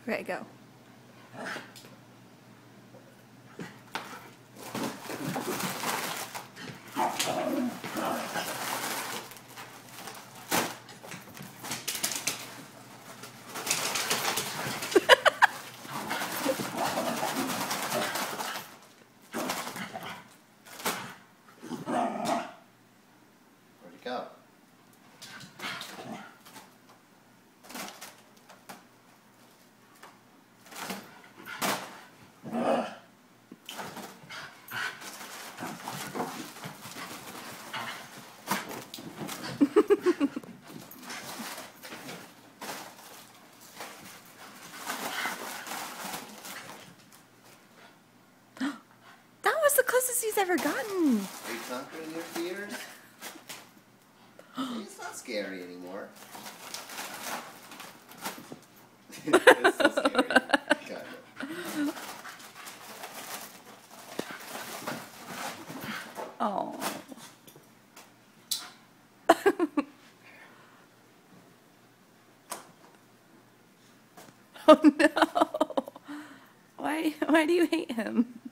Okay, go. Where'd it go? That was the closest he's ever gotten. Are you conquering your fears? It's not scary anymore. It's so scary. Kind of. Oh. Oh no. Why do you hate him?